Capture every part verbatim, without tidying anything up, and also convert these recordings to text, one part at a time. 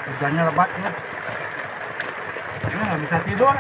Hujannya lebat ya. Ini nggak bisa tidur.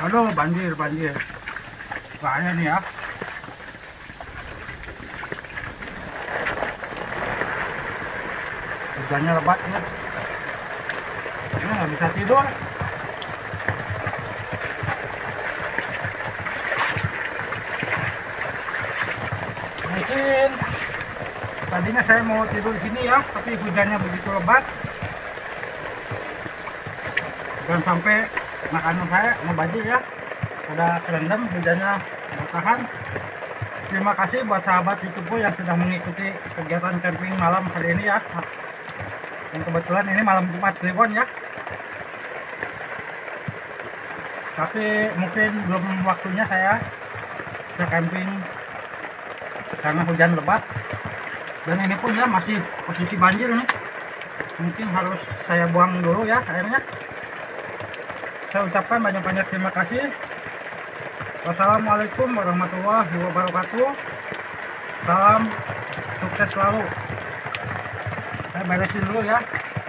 Aduh, banjir, banjir. Bahaya nih ya. Hujannya lebat ya. Ini nggak bisa tidur. Mungkin tadinya saya mau tidur di sini ya, tapi hujannya begitu lebat. Dan sampai makanan saya mau banjir ya. Udah kerendam, hujannya bertahan. Terima kasih buat sahabat YouTubeku yang sudah mengikuti kegiatan camping malam hari ini ya. Dan kebetulan ini malam Jumat Kliwon ya. Tapi mungkin belum waktunya saya ke camping karena hujan lebat. Dan ini pun ya masih posisi banjir nih. Mungkin harus saya buang dulu ya airnya. Saya ucapkan banyak-banyak terima kasih. Wassalamualaikum warahmatullahi wabarakatuh. Salam sukses selalu. Saya beresin dulu ya.